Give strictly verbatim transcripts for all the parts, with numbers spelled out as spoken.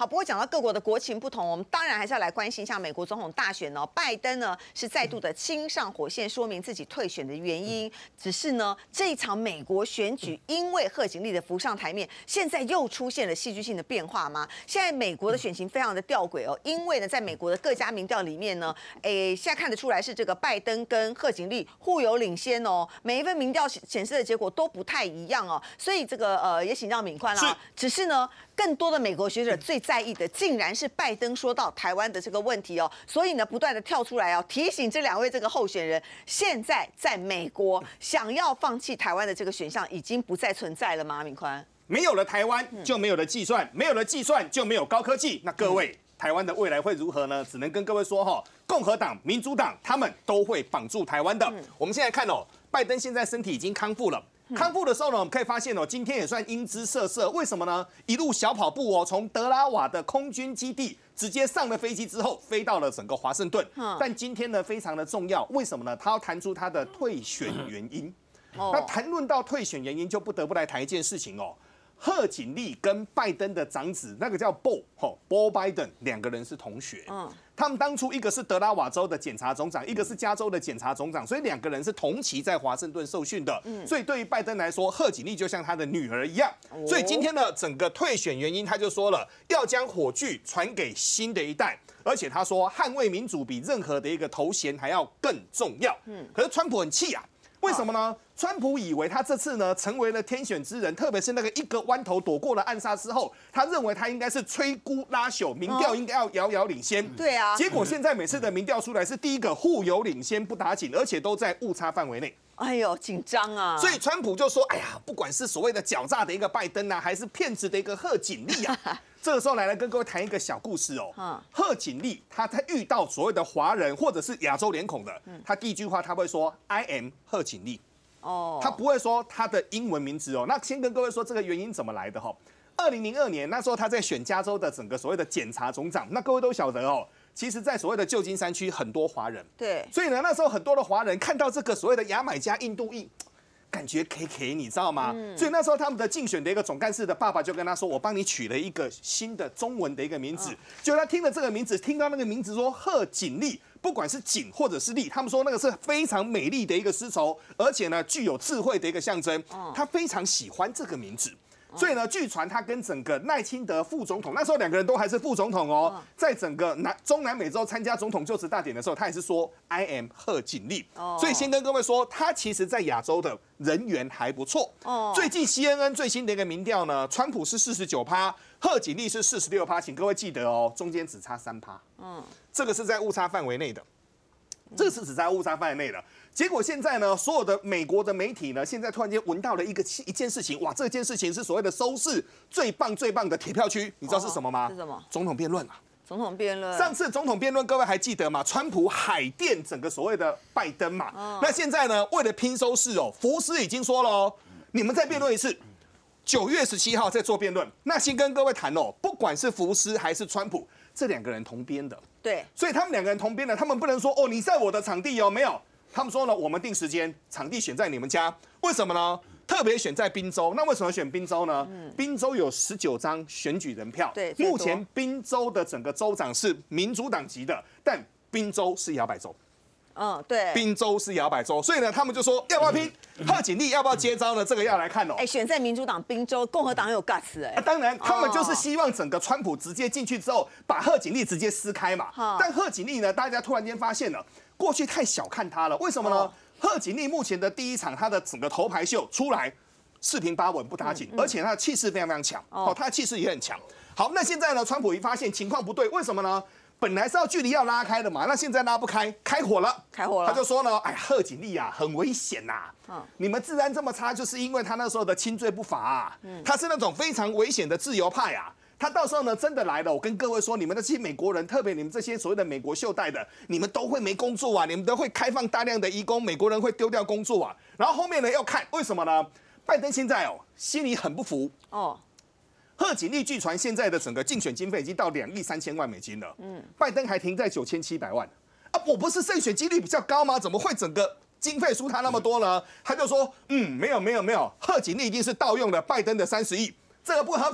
好，不过讲到各国的国情不同，我们当然还是要来关心一下美国总统大选哦。拜登呢是再度的亲上火线，说明自己退选的原因。只是呢，这一场美国选举因为贺锦丽的浮上台面，现在又出现了戏剧性的变化吗？现在美国的选情非常的吊诡哦，因为呢，在美国的各家民调里面呢，诶，现在看得出来是这个拜登跟贺锦丽互有领先哦，每一份民调显示的结果都不太一样哦，所以这个呃也请教敏宽啦，只是呢。更多的美国学者最在意的，竟然是拜登说到台湾的这个问题哦，所以呢，不断的跳出来哦，提醒这两位这个候选人，现在在美国想要放弃台湾的这个选项，已经不再存在了吗？敏宽， 没有了台湾，就没有了计算，没有了计算就没有高科技。那各位，台湾的未来会如何呢？只能跟各位说哈，共和党、民主党他们都会绑住台湾的。我们现在看哦，拜登现在身体已经康复了。康复的时候呢，我们可以发现哦，今天也算英姿飒飒。为什么呢？一路小跑步哦，从德拉瓦的空军基地直接上了飞机之后，飞到了整个华盛顿。但今天呢，非常的重要，为什么呢？他要谈出他的退选原因。那谈论到退选原因，就不得不来谈一件事情哦。贺锦丽跟拜登的长子，那个叫 Bo 吼 Bo Biden， 两个人是同学。嗯，他们当初一个是德拉瓦州的检察总长，一个是加州的检察总长，所以两个人是同期在华盛顿受训的。嗯，所以对于拜登来说，贺锦丽就像他的女儿一样。所以今天的整个退选原因，他就说了，要将火炬传给新的一代，而且他说捍卫民主比任何的一个头衔还要更重要。嗯，可是川普很气啊。为什么呢？川普以为他这次呢成为了天选之人，特别是那个一个弯头躲过了暗杀之后，他认为他应该是摧枯拉朽，民调应该要遥遥领先。 对啊， 结果现在每次的民调出来是第一个互有领先不打紧，而且都在误差范围内。 哎呦，紧张啊！ 所以川普就说：“哎呀，不管是所谓的狡诈的一个拜登啊，还是骗子的一个贺锦丽啊。”这个时候来来跟各位谈一个小故事哦。嗯、贺锦丽他在遇到所谓的华人或者是亚洲脸孔的，嗯、他第一句话他会说 ：“I am 贺锦丽。”哦，他不会说他的英文名字哦。那先跟各位说这个原因怎么来的哈。二零零二年那时候他在选加州的整个所谓的检察总长，那各位都晓得哦。其实，在所谓的旧金山区很多华人， 对， 所以呢，那时候很多的华人看到这个所谓的牙买加印度裔。感觉 K K， 你知道吗？嗯、所以那时候他们的竞选的一个总干事的爸爸就跟他说：“我帮你取了一个新的中文的一个名字。嗯”结果他听了这个名字，听到那个名字说贺锦丽，不管是锦或者是丽，他们说那个是非常美丽的一个丝绸，而且呢具有智慧的一个象征。嗯、他非常喜欢这个名字。所以呢，据传他跟整个赖清德副总统，那时候两个人都还是副总统哦，在整个南中南美洲参加总统就职大典的时候，他也是说 I am 贺锦丽。所以先跟各位说，他其实在亚洲的人缘还不错。最近 C N N 最新的一个民调呢，川普是四十九趴，贺锦丽是四十六趴，请各位记得哦，中间只差三趴。嗯，这个是在误差范围内的。这个是只在误差范围内的。结果现在呢，所有的美国的媒体呢，现在突然间闻到了一个一件事情，哇，这件事情是所谓的收视最棒最棒的铁票区，你知道是什么吗？ 是什么？ 总统辩论啊。 总统辩论。 上次总统辩论，各位还记得吗？川普海淀整个所谓的拜登嘛。哦、那现在呢，为了拼收视哦，福斯已经说了哦，你们再辩论一次。九月十七号再做辩论。那先跟各位谈哦，不管是福斯还是川普，这两个人同编的。 对， 所以他们两个人同编的，他们不能说哦，你在我的场地哦，没有。他们说呢，我们定时间，场地选在你们家，为什么呢？特别选在宾州，那为什么选宾州呢？嗯、宾州有十九张选举人票， 对， 目前宾州的整个州长是民主党籍的，但宾州是摇摆州。 嗯，对， 宾州是摇摆州，所以呢，他们就说要不要拼？贺锦丽要不要接招呢？这个要来看哦。 哎，选在民主党宾州，共和党有 guts 哎、 啊。当然，他们就是希望整个川普直接进去之后，把贺锦丽直接撕开嘛。哦、但贺锦丽呢，大家突然间发现了，过去太小看她了。为什么呢？哦、贺锦丽目前的第一场，她的整个头牌秀出来，四平八稳不打紧，嗯嗯、而且她的气势非常非常强。哦，她的气势也很强。好，那现在呢，川普一发现情况不对，为什么呢？本来是要距离要拉开的嘛，那现在拉不开，开火了， 开火了。 他就说呢，哎呀，贺锦丽啊，很危险呐、啊。嗯、你们治安这么差，就是因为他那时候的轻罪不罚、啊。嗯、他是那种非常危险的自由派啊。他到时候呢，真的来了，我跟各位说，你们这些美国人，特别你们这些所谓的美国袖带的，你们都会没工作啊，你们都会开放大量的移工，美国人会丢掉工作啊。然后后面呢要看为什么呢？拜登现在哦，心里很不服哦。贺锦丽据传现在的整个竞选经费已经到两亿三千万美金了，嗯，拜登还停在九千七百万啊！我不是胜选几率比较高吗？怎么会整个经费输他那么多呢？他就说，嗯，没有没有没有，贺锦丽一定是盗用了拜登的三十亿，这个不合法。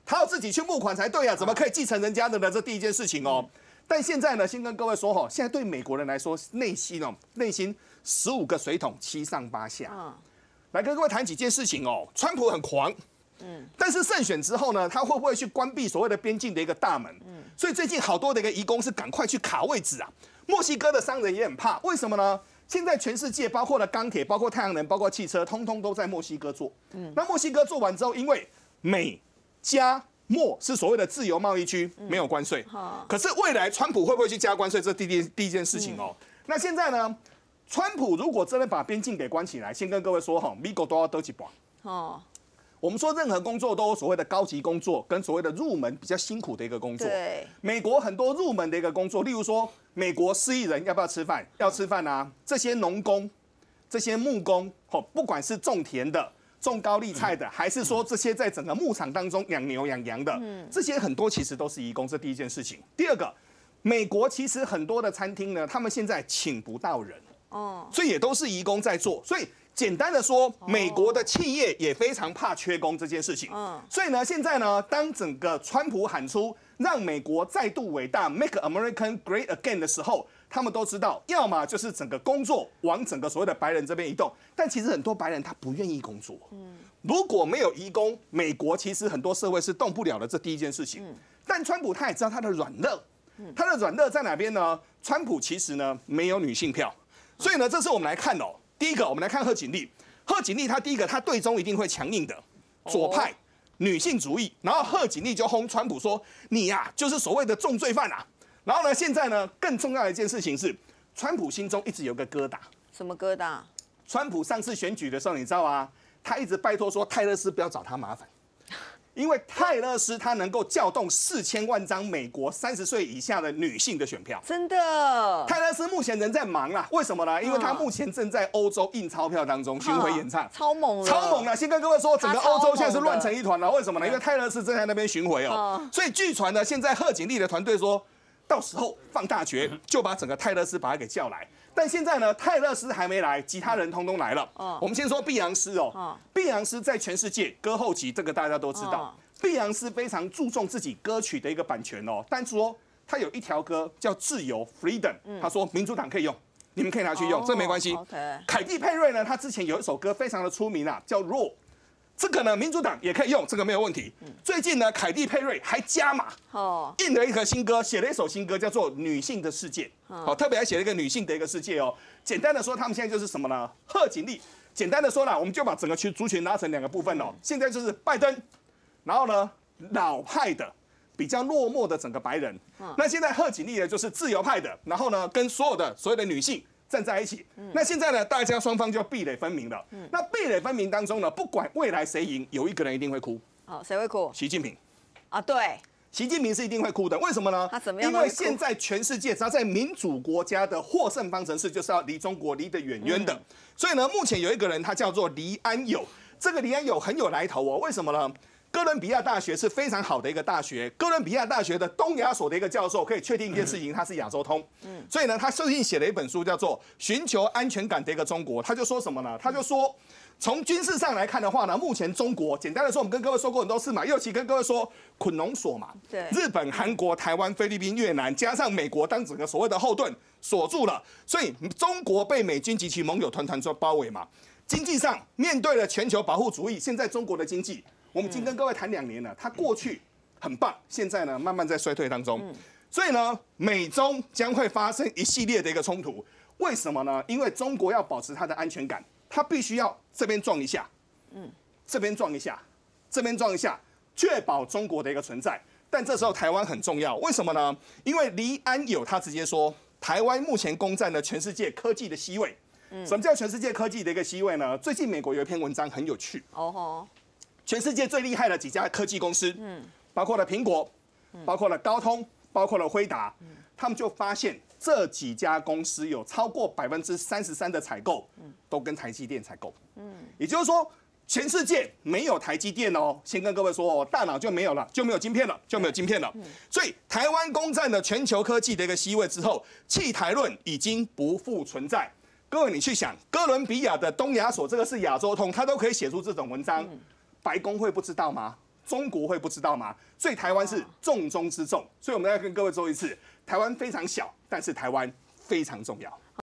他要自己去募款才对啊，怎么可以继承人家的呢？这第一件事情哦。但现在呢，先跟各位说哈，现在对美国人来说，内心哦，内心十五个水桶七上八下。嗯，来跟各位谈几件事情哦。川普很狂，嗯，但是胜选之后呢，他会不会去关闭所谓的边境的一个大门？嗯，所以最近好多的一个移工是赶快去卡位置啊。墨西哥的商人也很怕，为什么呢？现在全世界包括了钢铁、包括太阳能、包括汽车，通通都在墨西哥做。嗯，那墨西哥做完之后，因为美加墨是所谓的自由贸易区，没有关税。嗯、可是未来川普会不会去加关税？这第一第一件事情哦。嗯、那现在呢，川普如果真的把边境给关起来，先跟各位说哈，美国都要得几把。哦。我们说任何工作都有所谓的高级工作跟所谓的入门比较辛苦的一个工作。对，美国很多入门的一个工作，例如说美国失业人要不要吃饭？要吃饭啊！这些农工、这些木工，哦，不管是种田的、种高丽菜的，还是说这些在整个牧场当中养牛养羊的，这些很多其实都是移工。这第一件事情。第二个，美国其实很多的餐厅呢，他们现在请不到人，哦，所以也都是移工在做，所以。简单的说，美国的企业也非常怕缺工这件事情。嗯，所以呢，现在呢，当整个川普喊出让美国再度伟大 ，Make American Great Again 的时候，他们都知道，要么就是整个工作往整个所谓的白人这边移动，但其实很多白人他不愿意工作。嗯，如果没有移工，美国其实很多社会是动不了的。这第一件事情。嗯，但川普他也知道他的软肋，他的软肋在哪边呢？川普其实呢没有女性票，所以呢，这次我们来看哦。第一个，我们来看贺锦丽。贺锦丽她第一个，她对中一定会强硬的，左派、女性主义。然后贺锦丽就轰川普说：“你呀、啊，就是所谓的重罪犯啊。”然后呢，现在呢，更重要的一件事情是，川普心中一直有个疙瘩。 什么疙瘩？ 川普上次选举的时候，你知道啊，他一直拜托说泰勒斯不要找他麻烦。因为泰勒斯他能够调动四千万张美国三十岁以下的女性的选票， 真的。 泰勒斯目前人在忙啦，为什么呢？因为他目前正在欧洲印钞票当中巡回演唱， 超猛了， 超猛了。先跟各位说，整个欧洲现在是乱成一团了。为什么呢？因为泰勒斯正在那边巡回哦，所以据传呢，现在贺锦丽的团队说，到时候放大决就把整个泰勒斯把他给叫来。但现在呢，泰勒斯还没来，其他人通通来了。哦、我们先说碧昂斯哦，哦碧昂斯在全世界歌后级，这个大家都知道。哦、碧昂斯非常注重自己歌曲的一个版权哦，但说他有一条歌叫《自由》（Freedom），、嗯、他说民主党可以用，你们可以拿去用，哦、这没关系。Okay、凯蒂佩瑞呢，他之前有一首歌非常的出名啊，叫《Raw》。这个呢，民主党也可以用，这个没有问题。嗯、最近呢，凯蒂佩瑞还加码，哦，印了一个新歌，写了一首新歌，叫做《女性的世界》。好、哦，特别还写了一个女性的一个世界哦。简单的说，他们现在就是什么呢？贺锦丽。简单的说啦，我们就把整个群族群拉成两个部分哦。现在就是拜登，然后呢，老派的、比较落寞的整个白人。嗯、那现在贺锦丽呢，就是自由派的，然后呢，跟所有的所有的女性站在一起。嗯、那现在呢，大家双方就壁垒分明了。嗯、那壁垒分明当中呢，不管未来谁赢，有一个人一定会哭。 哦，谁会哭？ 习近平。 啊，对。 习近平是一定会哭的，为什么呢？ 他怎么样？ 因为现在全世界只要在民主国家的获胜方程式，就是要离中国离得远远的。嗯、所以呢，目前有一个人，他叫做黎安友。这个黎安友很有来头哦，为什么呢？哥伦比亚大学是非常好的一个大学，哥伦比亚大学的东亚所的一个教授可以确定一件事情，他是亚洲通。嗯，所以呢，他最近写了一本书，叫做《寻求安全感的一个中国》。他就说什么呢？他就说，从军事上来看的话呢，目前中国简单的说，我们跟各位说过很多次嘛，尤其跟各位说捆龙锁嘛，对，日本、韩国、台湾、菲律宾、越南，加上美国当整个所谓的后盾锁住了，所以中国被美军及其盟友团团说包围嘛。经济上面对了全球保护主义，现在中国的经济。我们已经跟各位谈两年了，它过去很棒，现在呢慢慢在衰退当中，所以呢美中将会发生一系列的一个冲突。为什么呢？因为中国要保持它的安全感，它必须要这边撞一下，嗯，这边撞一下，这边撞一下，确保中国的一个存在。但这时候台湾很重要，为什么呢？因为黎安友他直接说，台湾目前攻占了全世界科技的 C 位。什么叫全世界科技的一个 C 位呢？最近美国有一篇文章很有趣，哦吼。全世界最厉害的几家科技公司，嗯，包括了苹果，包括了高通，包括了辉达，嗯、他们就发现这几家公司有超过百分之三十三的采购，嗯、都跟台积电采购，嗯，也就是说，全世界没有台积电哦，先跟各位说哦，大脑就没有了，就没有晶片了，就没有晶片了，嗯、所以台湾攻占了全球科技的一个 C 位之后，弃台论已经不复存在。各位你去想，哥伦比亚的东亚所这个是亚洲通，他都可以写出这种文章。嗯白宫会不知道吗？ 中国会不知道吗？所以台湾是重中之重。所以我们要跟各位说一次，台湾非常小，但是台湾非常重要。